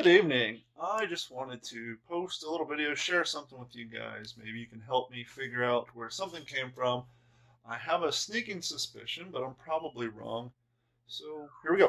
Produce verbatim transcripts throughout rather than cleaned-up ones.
Good evening. I just wanted to post a little video, share something with you guys. Maybe you can help me figure out where something came from. I have a sneaking suspicion, but I'm probably wrong. So here we go.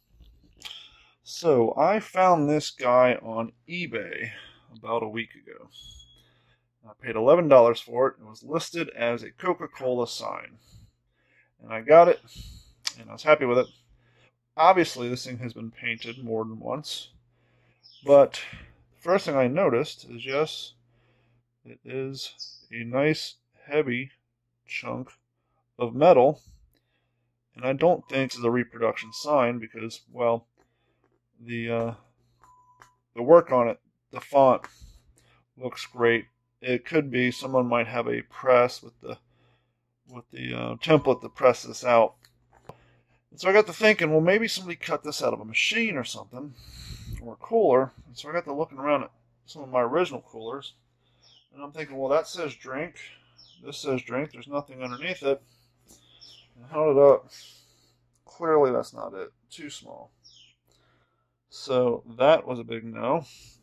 So I found this guy on eBay about a week ago. I paid eleven dollars for it. It was listed as a Coca-Cola sign. And I got it, and I was happy with it. Obviously, this thing has been painted more than once. But the first thing I noticed is, yes, it is a nice, heavy chunk of metal. And I don't think it's a reproduction sign because, well, the uh, the work on it, the font, looks great. It could be someone might have a press with the with the uh, template to press this out. And so I got to thinking, well, maybe somebody cut this out of a machine or something, or a cooler. And so I got to looking around at some of my original coolers, and I'm thinking, well, that says drink, this says drink, there's nothing underneath it. And I held it up. Clearly that's not it. Too small. So that was a big no.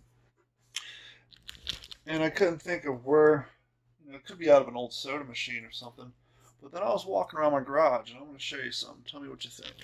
And I couldn't think of where, you know, it could be out of an old soda machine or something. But then I was walking around my garage, and I'm going to show you something. Tell me what you think.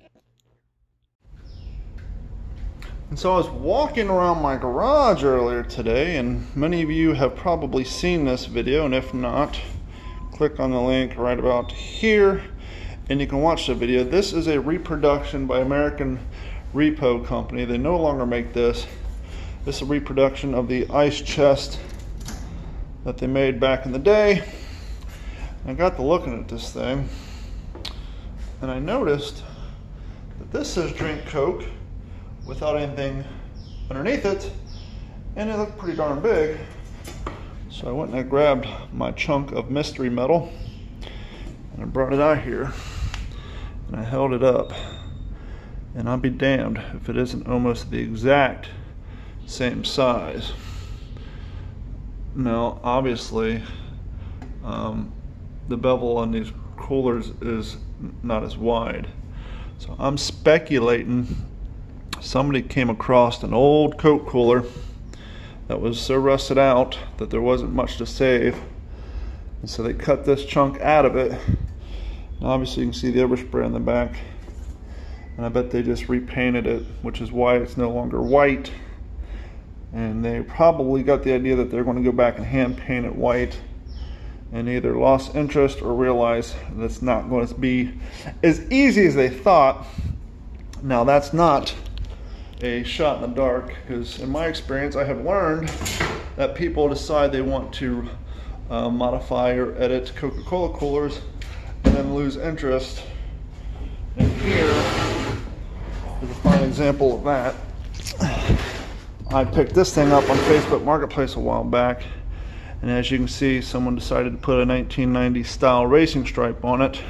And so I was walking around my garage earlier today, and many of you have probably seen this video, and if not, click on the link right about here, and you can watch the video. This is a reproduction by American Repo Company. They no longer make this. This is a reproduction of the ice chest that they made back in the day. I got to looking at this thing, and I noticed that this says drink Coke without anything underneath it, and it looked pretty darn big. So I went and I grabbed my chunk of mystery metal, and I brought it out here, and I held it up, and I'll be damned if it isn't almost the exact same size. Now, obviously, um, the bevel on these coolers is not as wide. So I'm speculating somebody came across an old Coke cooler that was so rusted out that there wasn't much to save. And so they cut this chunk out of it. And obviously you can see the overspray on the back. And I bet they just repainted it, which is why it's no longer white. And they probably got the idea that they're going to go back and hand paint it white, and either lost interest or realized that it's not going to be as easy as they thought. Now, that's not a shot in the dark, because in my experience I have learned that people decide they want to uh, modify or edit Coca-Cola coolers and then lose interest. And here is a fine example of that. I picked this thing up on Facebook Marketplace a while back, and as you can see, someone decided to put a nineteen ninety style racing stripe on it,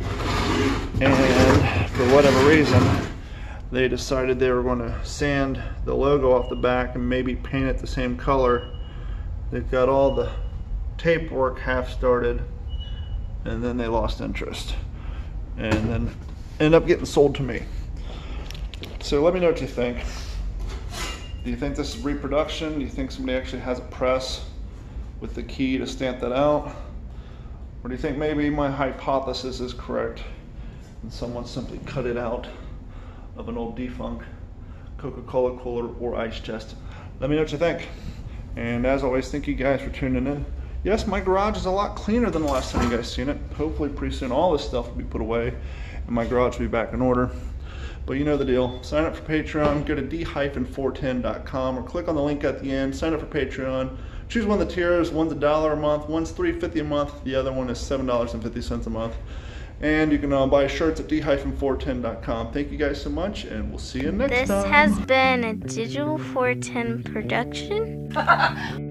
and for whatever reason they decided they were going to sand the logo off the back and maybe paint it the same color. They've got all the tape work half started, and then they lost interest and then ended up getting sold to me. So let me know what you think. Do you think this is reproduction? Do you think somebody actually has a press with the key to stamp that out? Or do you think maybe my hypothesis is correct and someone simply cut it out of an old defunct Coca-Cola cooler or ice chest? Let me know what you think. And as always, thank you guys for tuning in. Yes, my garage is a lot cleaner than the last time you guys seen it. Hopefully pretty soon all this stuff will be put away and my garage will be back in order. But you know the deal. Sign up for Patreon, go to d four ten dot com or click on the link at the end, sign up for Patreon. Choose one of the tiers. One's a dollar a month, one's three fifty a month, the other one is seven dollars and fifty cents a month. And you can uh, buy shirts at d four ten dot com. Thank you guys so much, and we'll see you next this time. This has been a Digital four ten production.